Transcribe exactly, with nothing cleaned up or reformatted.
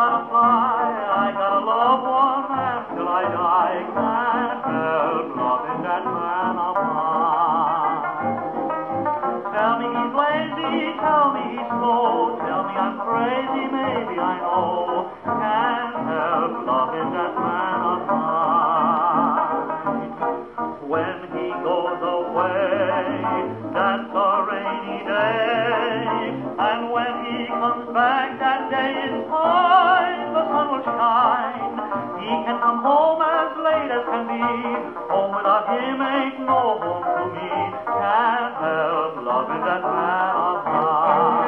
gotta fly, I gotta love one man till I die. Can't help loving that man of mine. Tell me he's lazy, tell me he's slow, tell me I'm crazy, maybe I know. Can't help loving that man of mine. When he goes away, that's a rainy day, and when he comes back, that day is fine, the sun will shine. He can come home as late as can be, home without him ain't no home to me. Can't help loving that man of mine.